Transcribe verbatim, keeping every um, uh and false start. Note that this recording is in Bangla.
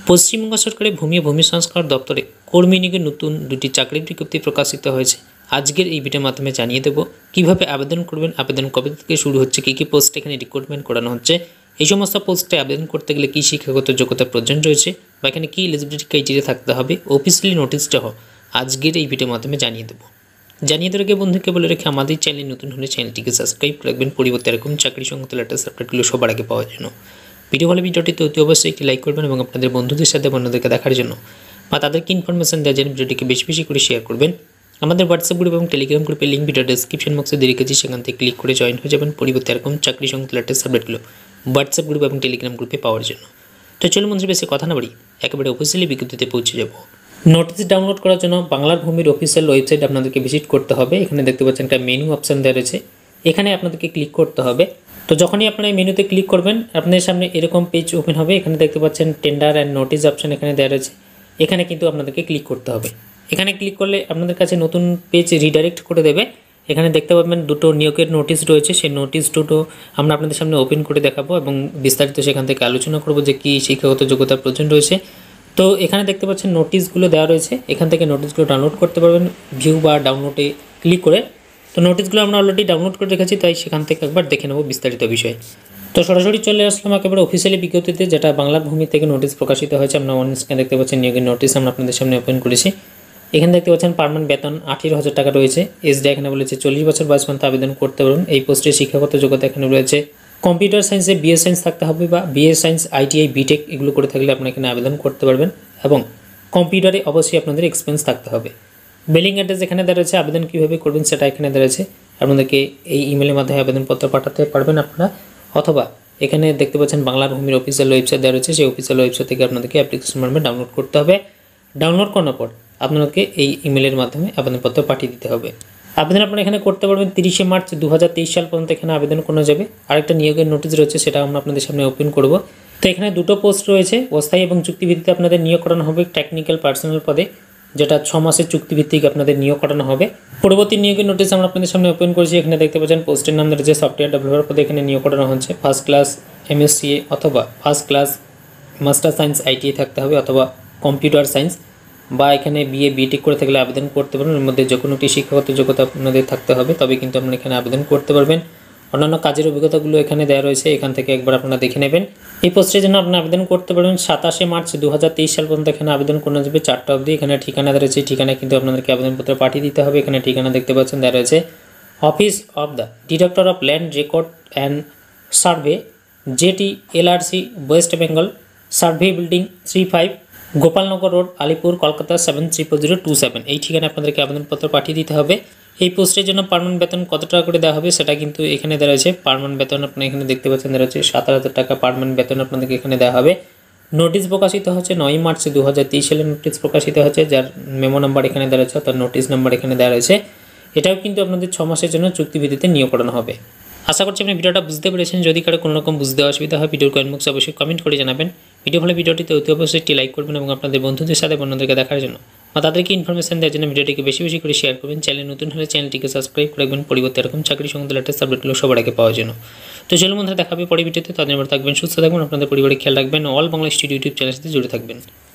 পশ্চিমবঙ্গ সরকারের ভূমি ও ভূমি সংস্কার দপ্তরে কর্মী নিয়োগের নতুন দুটি চাকরির বিজ্ঞপ্তি প্রকাশিত হয়েছে। আজকের এই ভিডিওর মাধ্যমে জানিয়ে দেব কীভাবে আবেদন করবেন, আবেদন কবে থেকে শুরু হচ্ছে, কী কী পোস্ট এখানে রিক্রুটমেন্ট করানো হচ্ছে, এই সমস্ত পোস্টে আবেদন করতে গেলে কী শিক্ষাগত যোগ্যতার প্রয়োজন রয়েছে বা এখানে কী এলিজিবিলিটি ক্রাইটেরিয়া থাকতে হবে, অফিসিয়ালি নোটিশটা হোক আজকের এই ভিডিওর মাধ্যমে জানিয়ে দেবো। জানিয়ে দেওয়ার আগে বন্ধুকে বলে রেখে আমাদের চ্যানেল নতুন হলে চ্যানেলটিকে সাবস্ক্রাইব রাখবেন, পরিবর্তে এরকম চাকরি সংক্রান্ত লেটেস্ট আপডেটগুলো সবার আগে পাওয়ার জন্য। ভিডিও ভালো ভিডিওটিতে অতি অবশ্যই একটি লাইক করবেন এবং আপনাদের বন্ধুদের সাথে অন্যদেরকে দেখার জন্য বা তাদেরকে ইনফরমেশন দেওয়ার জন্য ভিডিওটিকে বেশি বেশি করে শেয়ার করবেন। আমাদের হোয়াটসঅ্যাপ গ্রুপ এবং টেলিগ্রাম গ্রুপের লিঙ্ক ভিডিও ডেসক্রিপশন বক্সে দিয়ে রেখেছি, সেখান থেকে ক্লিক করে জয়েন হয়ে যাবেন, পরিবর্তে এরকম চাকরি সংক্রান্ত লেটেস্ট আপডেটগুলো হোয়াটসঅ্যাপ গ্রুপ এবং টেলিগ্রাম গ্রুপে পাওয়ার জন্য। তো চলুন বন্ধুরা বেশি কথা না বাড়ি একেবারে অফিসিয়ালি বিজ্ঞপ্তিতে পৌঁছে যাব। নোটিস ডাউনলোড করার জন্য বাংলার ভূমির অফিসিয়াল ওয়েবসাইট আপনাদেরকে ভিজিট করতে হবে। এখানে দেখতে পাচ্ছেন একটা মেনু অপশান দেওয়া রয়েছে, এখানে আপনাদেরকে ক্লিক করতে হবে। তো যখনই আপনারা এই মেনুতে ক্লিক করবেন আপনাদের সামনে এরকম পেজ ওপেন হবে। এখানে দেখতে পাচ্ছেন টেন্ডার অ্যান্ড নোটিস অপশান এখানে দেওয়া রয়েছে, এখানে কিন্তু আপনাদেরকে ক্লিক করতে হবে। এখানে ক্লিক করলে আপনাদের কাছে নতুন পেজ রিডাইরেক্ট করে দেবে। এখানে দেখতে পাবেন দুটো নিয়োগের নোটিশ রয়েছে, সেই নোটিশ দুটো আমরা আপনাদের সামনে ওপেন করে দেখাবো এবং বিস্তারিত সেখান থেকে আলোচনা করব যে কী শিক্ষাগত যোগ্যতার প্রয়োজন রয়েছে। তো এখানে দেখতে পাচ্ছেন নোটিশগুলো দেওয়া রয়েছে, এখান থেকে নোটিশগুলো ডাউনলোড করতে পারবেন ভিউ বা ডাউনলোডে ক্লিক করে। তো নোটিশগুলো আমরা অলরেডি ডাউনলোড করে রেখেছি, তাই সেখান থেকে একবার দেখে নেব বিস্তারিত বিষয়। তো সরাসরি চলে আসলাম একেবারে অফিসিয়ালি বিজ্ঞপ্তিতে, যেটা বাংলার ভূমি থেকে নোটিশ প্রকাশিত হয়েছে। আমরা অন স্ক্রিনে দেখতে পাচ্ছেন নিয়োগের নোটিশ আমরা আপনাদের সামনে ওপেন করেছি। এখানে দেখতে পাচ্ছেন পার্মানেন্ট বেতন আঠারো হাজার টাকা রয়েছে। এসডি এখানে বলেছে চল্লিশ বছর বয়স পর্যন্ত আবেদন করতে পারবেন। এই পোস্টে শিক্ষাগত যোগ্যতা এখানে রয়েছে কম্পিউটার সায়েন্সে বিএ সায়েন্স থাকতে হবে বা বিএ সায়েন্স আইটিআই বিটেক এগুলো করে থাকলে আপনারা এখানে আবেদন করতে পারবেন এবং কম্পিউটারে অবশ্যই আপনাদের এক্সপিরিয়েন্স থাকতে হবে। মেলিং অ্যাড্রেস এখানে দেওয়া রয়েছে, আবেদন কীভাবে করবেন সেটা এখানে দেওয়া রয়েছে। আপনাদেরকে এই ইমেলের মাধ্যমে আবেদনপত্র পাঠাতে পারবেন আপনারা, অথবা এখানে দেখতে পাচ্ছেন বাংলার ভূমির অফিসিয়াল ওয়েবসাইট দেওয়া রয়েছে, সেই অফিসিয়াল ওয়েবসাইট থেকে আপনাদেরকে অ্যাপ্লিকেশন ফর্মে ডাউনলোড করতে হবে। ডাউনলোড করার পর আপনাদেরকে এই ইমেলের মাধ্যমে আবেদনপত্র পাঠিয়ে দিতে হবে। আবেদন আপনারা এখানে করতে পারবেন তিরিশে মার্চ দু হাজার তেইশ সাল পর্যন্ত এখানে আবেদন করা যাবে। আরেকটা নিয়োগের নোটিশ রয়েছে, সেটা আমরা আপনাদের সামনে ওপেন করব। তো এখানে দুটো পোস্ট রয়েছে, অস্থায়ী এবং চুক্তিভিত্তিতে আপনাদের নিয়োগ করানো হবে টেকনিক্যাল পার্সোনাল পদে, যেটা ছ মাসের চুক্তিভিত্তিক আপনাদের নিয়োগ করানো হবে। পরবর্তী নিয়োগের নোটিশ আমরা আপনাদের সামনে ওপেন করেছি। এখানে দেখতে পাচ্ছেন পোস্টের নাম রয়েছে সফটওয়্যার ডেভেলপার পদে এখানে নিয়োগ করানো হচ্ছে। ফার্স্ট ক্লাস এমএসসিএ অথবা first class master science ITI থাকতে হবে অথবা কম্পিউটার সায়েন্স বা এখানে বিএ বিটেক করে থাকলে আবেদন করতে পারবেন। এর মধ্যে যে কোনো একটি শিক্ষাগত যোগ্যতা আপনাদের থাকতে হবে, তবে কিন্তু আপনারা এখানে আবেদন করতে পারবেন। অন্যান্য কাজের অভিজ্ঞতাগুলো এখানে দেওয়া রয়েছে, এখান থেকে একবার আপনারা দেখে নেবেন। এই পোস্টের জন্য আপনারা আবেদন করতে পারবেন সাতাশে মার্চ দু হাজার তেইশ সাল পর্যন্ত এখানে আবেদন করা যাবে চারটা অবধি। এখানে ঠিকানা দেওয়া রয়েছে, ঠিকানায় কিন্তু আপনাদেরকে আবেদনপত্র পাঠিয়ে দিতে হবে। এখানে ঠিকানা দেখতে পাচ্ছেন দেওয়া রয়েছে office of the director of land record and survey JT LRC West Bengal survey building three five Gopalnagar road Alipur Kolkata seven three four zero two seven এই ঠিকানায় আপনাদেরকে আবেদনপত্র পাঠিয়ে দিতে হবে। এই পোস্টের জন্য পার্মানেন্ট বেতন কত টাকা করে দেওয়া হবে সেটা কিন্তু এখানে দেওয়া রয়েছে। পার্মানেন্ট বেতন আপনি এখানে দেখতে পাচ্ছেন দেওয়া রয়েছে সাত হাজার টাকা পার্মানেন্ট বেতন আপনাদেরকে এখানে দেওয়া হবে। নোটিশ প্রকাশিত হচ্ছে নয় মার্চ দু হাজার তেইশ সালে নোটিশ প্রকাশিত হচ্ছে, যার মেমো নাম্বার এখানে দেওয়া রয়েছে অর্থাৎ নোটিশ নাম্বার এখানে দেওয়া রয়েছে। এটাও কিন্তু আপনাদের ছ মাসের জন্য চুক্তিভিত্তিতে নিয়োগ করানো হবে। আশা করছি আপনি ভিডিওটা বুঝতে পেরেছেন। যদি কারো কোনো রকম বুঝতে অসুবিধা হয় ভিডিওর কমেন্ট বক্সে অবশ্যই কমেন্ট করে জানাবেন। ভিডিও ভালো ভিডিওটিতে অতি অবশ্যই একটি লাইক করবেন এবং আপনাদের বন্ধুদের সাথে অন্যদেরকে দেখার জন্য বা তাদেরকে ইনফরমেশন দেওয়ার জন্য ভিডিওটিকে বেশি বেশি করে শেয়ার করবেন। চ্যানেল নতুন হলে চ্যানেলটিকে সাবস্ক্রাইব করে রাখবেন, পরিবর্তে এরকম চাকরি সংক্রান্ত লেটেস্ট আপডেটগুলো সবার আগে পাওয়ার জন্য। তো চলুন বন্ধুরা দেখা হবে পরে ভিডিওতে, তাদের থাকবেন সুস্থ থাকবেন, আপনাদের পরিবারে খেয়াল রাখবেন, অল বাংলা স্টুডিও ইউটিউব চ্যানেলের সাথে জুড়ে থাকবেন।